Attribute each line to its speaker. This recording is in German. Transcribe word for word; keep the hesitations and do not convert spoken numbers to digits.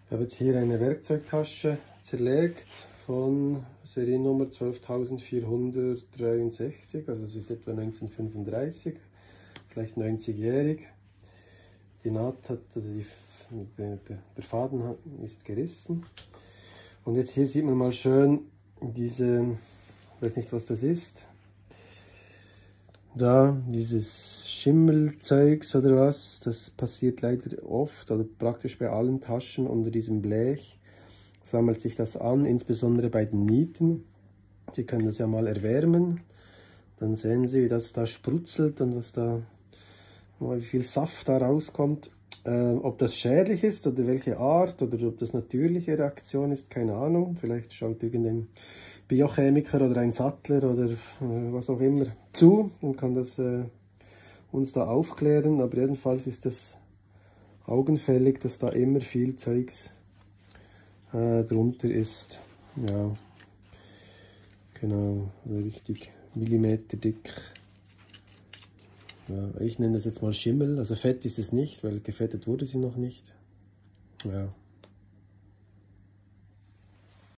Speaker 1: Ich habe jetzt hier eine Werkzeugtasche zerlegt von Seriennummer zwölftausendvierhundertdreiundsechzig, also es ist etwa neunzehnhundertfünfunddreißig, vielleicht neunzigjährig. Die Naht hat, also die, der, der Faden hat, ist gerissen. Und jetzt hier sieht man mal schön diese, ich weiß nicht was das ist, da dieses Schimmelzeugs oder was, das passiert leider oft oder praktisch bei allen Taschen unter diesem Blech. Sammelt sich das an, insbesondere bei den Nieten. Sie können das ja mal erwärmen, dann sehen Sie, wie das da sprutzelt und was da, wie viel Saft da rauskommt. Äh, ob das schädlich ist oder welche Art oder ob das natürliche Reaktion ist, keine Ahnung. Vielleicht schaut irgendein Biochemiker oder ein Sattler oder äh, was auch immer zu und kann das äh, uns da aufklären. Aber jedenfalls ist das augenfällig, dass da immer viel Zeugs äh, drunter ist. Ja, genau, richtig Millimeter dick. Ja, ich nenne das jetzt mal Schimmel, also fett ist es nicht, weil gefettet wurde sie noch nicht. Ja.